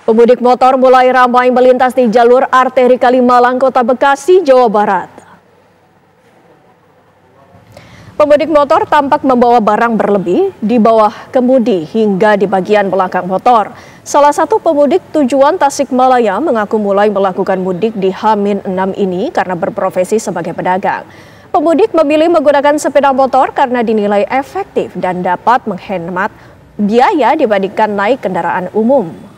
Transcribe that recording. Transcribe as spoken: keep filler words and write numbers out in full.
Pemudik motor mulai ramai melintas di jalur arteri Kalimalang, Kota Bekasi, Jawa Barat. Pemudik motor tampak membawa barang berlebih di bawah kemudi hingga di bagian belakang motor. Salah satu pemudik tujuan Tasikmalaya mengaku mulai melakukan mudik di H enam ini karena berprofesi sebagai pedagang. Pemudik memilih menggunakan sepeda motor karena dinilai efektif dan dapat menghemat biaya dibandingkan naik kendaraan umum.